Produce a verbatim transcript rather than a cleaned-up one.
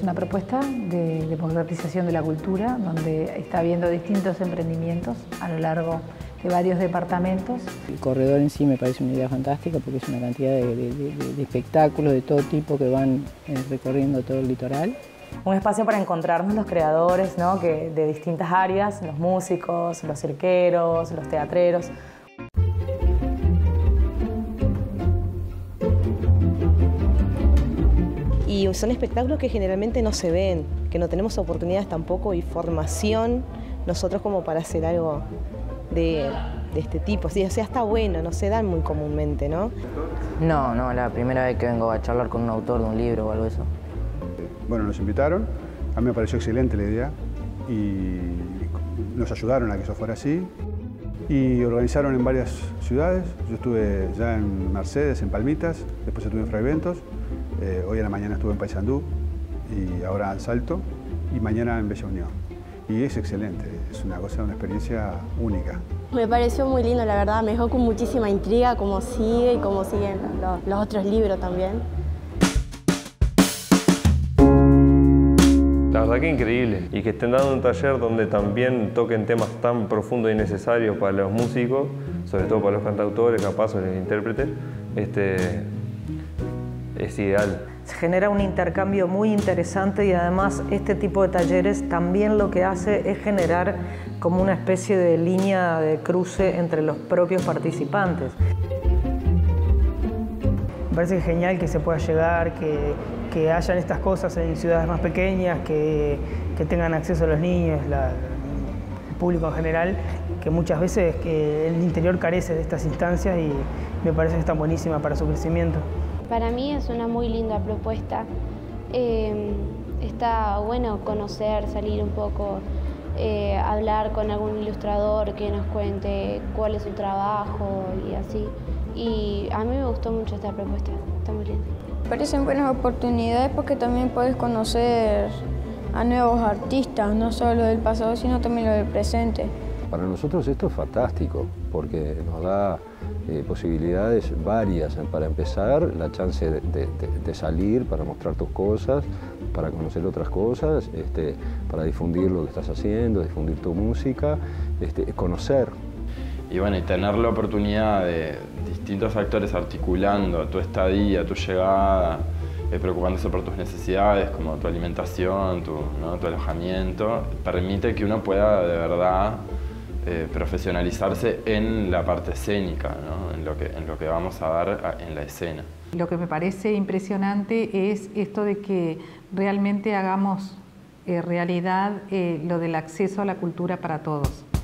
una propuesta de democratización de la cultura, donde está habiendo distintos emprendimientos a lo largo de varios departamentos. El corredor en sí me parece una idea fantástica porque es una cantidad de, de, de, de espectáculos de todo tipo que van eh, recorriendo todo el litoral. Un espacio para encontrarnos los creadores, ¿no? que, de distintas áreas, los músicos, los cirqueros, los teatreros. Y son espectáculos que generalmente no se ven, que no tenemos oportunidades tampoco y formación nosotros como para hacer algo de, de este tipo. Sí, o sea, está bueno, no se dan muy comúnmente, ¿no? No, no, la primera vez que vengo a charlar con un autor de un libro o algo de eso. Bueno, nos invitaron, a mí me pareció excelente la idea y nos ayudaron a que eso fuera así. Y organizaron en varias ciudades. Yo estuve ya en Mercedes, en Palmitas, después estuve en Fraiventos, eh, hoy en la mañana estuve en Paysandú y ahora en Salto y mañana en Bella Unión. Y es excelente, es una cosa, una experiencia única. Me pareció muy lindo, la verdad, me dejó con muchísima intriga cómo sigue y cómo siguen los, los otros libros también. La verdad que increíble, y que estén dando un taller donde también toquen temas tan profundos y necesarios para los músicos, sobre todo para los cantautores, capaz, o los intérpretes, este, es ideal. Se genera un intercambio muy interesante y además este tipo de talleres también lo que hace es generar como una especie de línea de cruce entre los propios participantes. Me parece genial que se pueda llegar, que, que hayan estas cosas en ciudades más pequeñas, que, que tengan acceso a los niños, la, el público en general, que muchas veces que el interior carece de estas instancias y me parece que están buenísimas para su crecimiento. Para mí es una muy linda propuesta. Eh, está bueno conocer, salir un poco, eh, hablar con algún ilustrador que nos cuente cuál es su trabajo y así. Y a mí me gustó mucho esta propuesta, está muy linda. Me parecen buenas oportunidades porque también puedes conocer a nuevos artistas, no solo del pasado, sino también lo del presente. Para nosotros esto es fantástico porque nos da eh, posibilidades varias. Para empezar, la chance de, de, de salir para mostrar tus cosas, para conocer otras cosas, este, para difundir lo que estás haciendo, difundir tu música, este, conocer. Y bueno, y tener la oportunidad de distintos actores articulando tu estadía, tu llegada, eh, preocupándose por tus necesidades, como tu alimentación, tu, ¿no? tu alojamiento, permite que uno pueda de verdad eh, profesionalizarse en la parte escénica, ¿no? en, lo que, en lo que vamos a dar en la escena. Lo que me parece impresionante es esto de que realmente hagamos eh, realidad eh, lo del acceso a la cultura para todos.